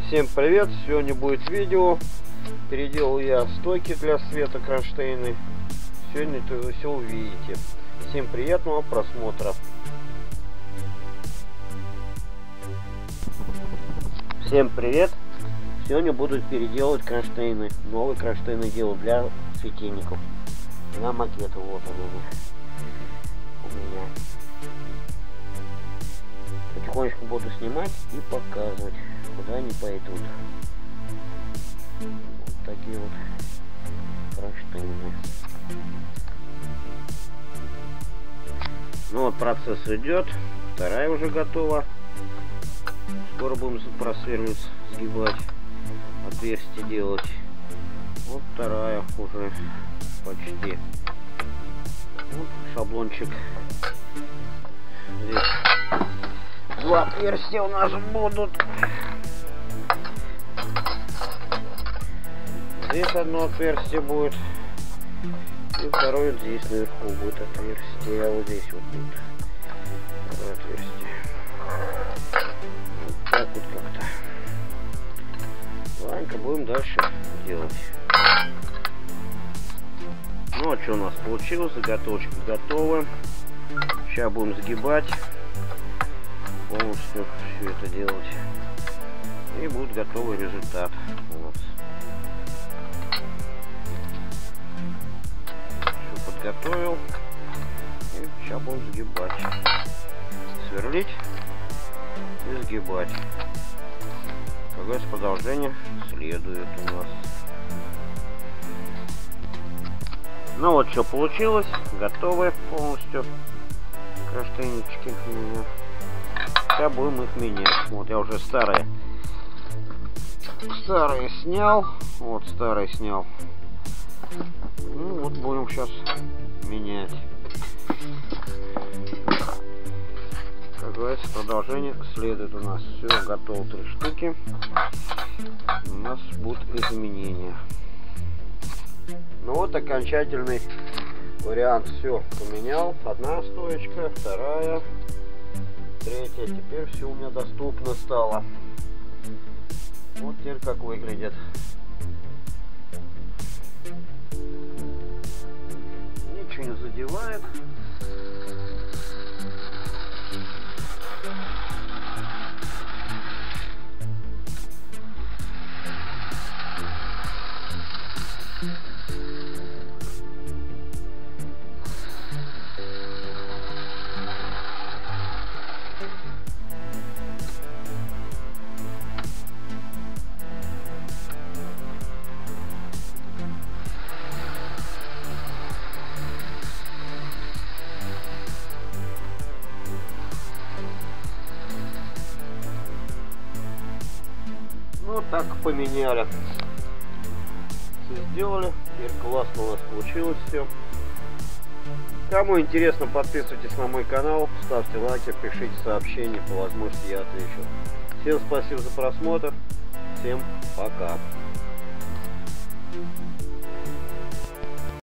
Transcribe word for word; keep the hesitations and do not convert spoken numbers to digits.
Всем привет! Сегодня будет видео. Переделал я стойки для света кронштейны. Сегодня это все увидите. Всем приятного просмотра. Всем привет! Сегодня буду переделывать кронштейны. Новые кронштейны делаю для светильников. На макеты. Вот они у меня. Потихонечку буду снимать и показывать, куда они пойдут. Вот такие вот кронштейны. Ну вот процесс идет. Вторая уже готова. Скоро будем просверливать, сгибать, отверстие делать. Вот вторая уже почти. Вот шаблончик. Здесь два отверстия у нас будут. Здесь одно отверстие будет. И второе здесь наверху будет отверстие. А вот здесь вот будет второе отверстие. Вот так вот как-то. Ладненько, будем дальше делать. Ну а что у нас получилось? Заготовочки готовы. Сейчас будем сгибать. Полностью все это делать. И будет готовый результат. Вот. Все подготовил. И сейчас будем сгибать. Сверлить и сгибать. Как говорится, продолжение следует у нас. Ну вот что получилось. Готовы полностью кронштейнички у меня. Сейчас будем их менять. Вот я уже старые старые снял. Вот старые снял. Ну вот будем сейчас менять. Как говорится, продолжение следует у нас. Все готово, три штуки. У нас будут изменения. Ну вот окончательный вариант. Все поменял. Одна стоечка, вторая, третья. Теперь все у меня доступно стало. Вот теперь как выглядит. Ничего не задевает. Вот так поменяли. Все сделали. Теперь классно у нас получилось все. Кому интересно, подписывайтесь на мой канал, ставьте лайки, пишите сообщения, по возможности я отвечу. Всем спасибо за просмотр. Всем пока.